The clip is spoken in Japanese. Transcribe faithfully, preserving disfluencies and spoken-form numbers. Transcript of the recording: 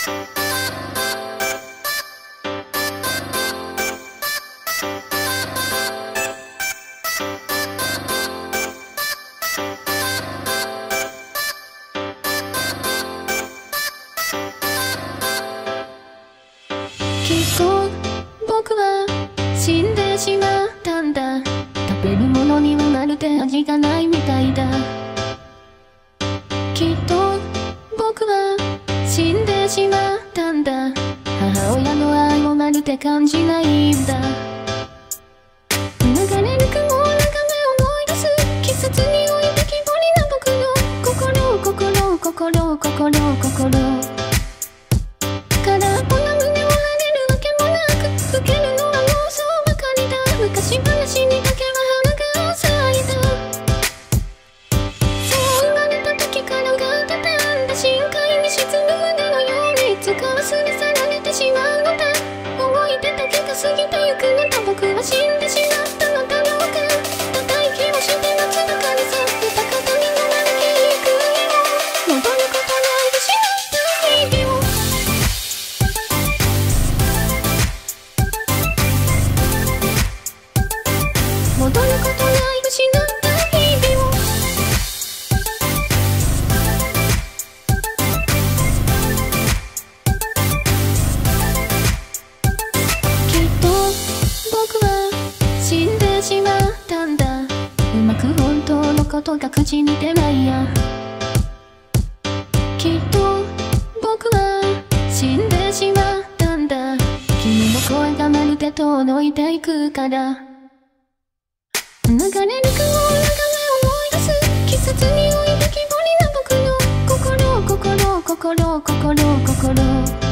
きっと僕は死んでしまったんだ。食べるものにはまるで味がないみたいだ。きっと僕は死んでしまったんだ。母親の愛もまるで感じないんだ。流れる雲を眺め思い出す。季節に置いてきぼりな僕の心心心心心空っぽな胸を張れるわけもなく、受けるのは妄想ばかりだ。昔話にだけは花が咲いた。そう生まれた時からが出たんだ。深海に沈む船のようにいつか忘れ去られてしまうのだ。思い出だけが過ぎてゆくのだ。僕は死んでしまったのだろうか。ただ息をして夏だから去ってた方に飲まれていくよ。戻ることない失った日々を。戻ることない失った日々を。きっと僕は死んでしまったんだ。うまく本当のことが口に出ないや。きっと僕は死んでしまったんだ。君の声がまるで遠のいていくから。流れる雲を眺め思い出す。季節に置いてきぼりな僕の心心心心心心